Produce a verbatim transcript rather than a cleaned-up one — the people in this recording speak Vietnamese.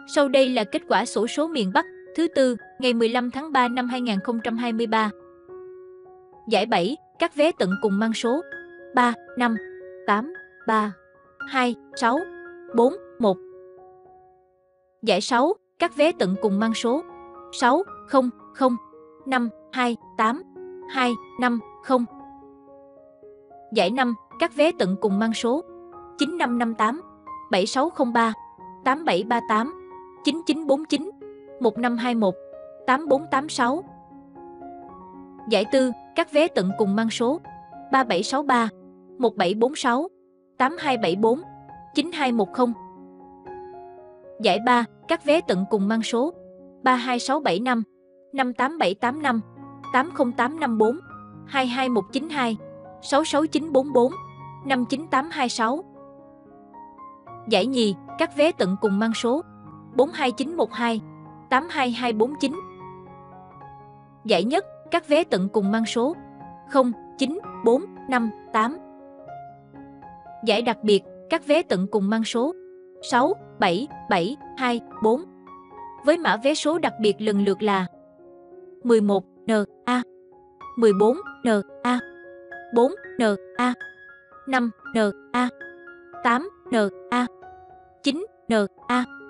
Sau đây là kết quả xổ số miền Bắc thứ tư, ngày mười lăm tháng ba năm hai nghìn không trăm hai mươi ba. Giải bảy, các vé tận cùng mang số ba, năm, tám, ba, hai, sáu, bốn, một. Giải sáu, các vé tận cùng mang số sáu, không, không, năm, hai, tám, hai, năm, không. Giải năm, các vé tận cùng mang số chín năm năm tám, bảy sáu không ba, tám bảy ba tám, chín chín bốn chín, một năm hai mốt, tám bốn tám sáu. Giải tư, các vé tận cùng mang số ba bảy sáu ba, một bảy bốn sáu, tám hai bảy bốn, chín hai một không. Giải ba, các vé tận cùng mang số ba hai sáu bảy năm, năm tám bảy tám năm, tám không tám năm bốn, hai hai một chín hai, sáu sáu chín bốn bốn, năm chín tám hai sáu. Giải nhì, các vé tận cùng mang số bốn hai chín một hai, tám hai hai bốn chín. Giải nhất, các vé tận cùng mang số không chín bốn năm tám. Giải đặc biệt, các vé tận cùng mang số sáu bảy bảy hai bốn. Với mã vé số đặc biệt lần lượt là mười một N A, mười bốn N A, bốn N A, năm N A, tám N A, chín N A.